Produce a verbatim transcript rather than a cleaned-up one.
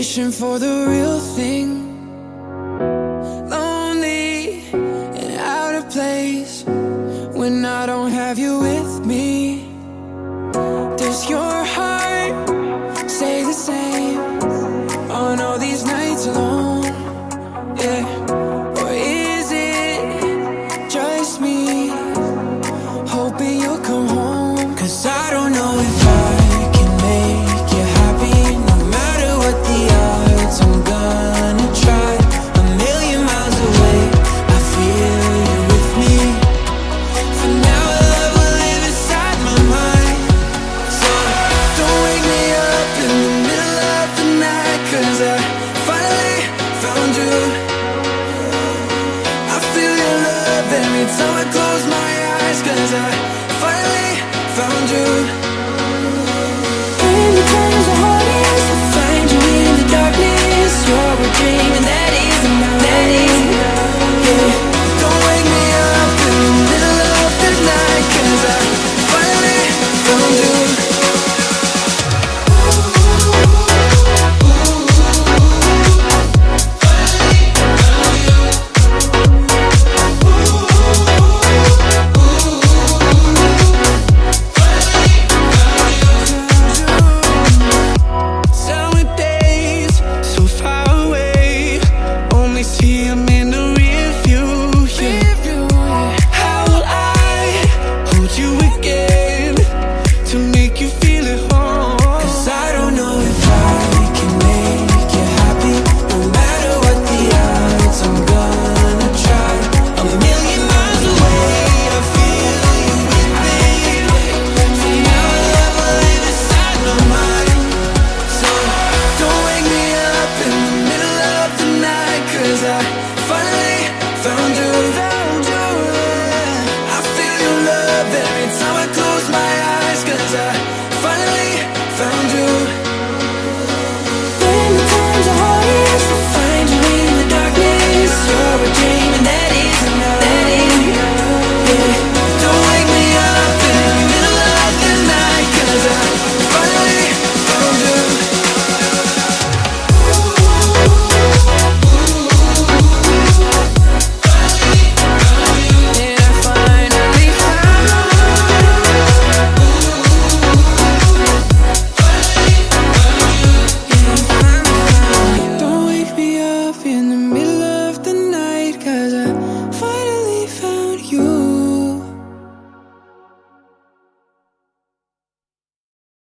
wishing for the real thing. Lonely and out of place when I don't have you with me. Does your heart say the same on all these nights alone? Yeah. Or is it just me hoping you'll come home? 'Cause I don't know if I can make you happy. No matter what the odds, I'm gonna try. A million miles away, I feel you with me. For now, love will live inside my mind. So don't wake me up in the middle of the night, 'cause I finally found you.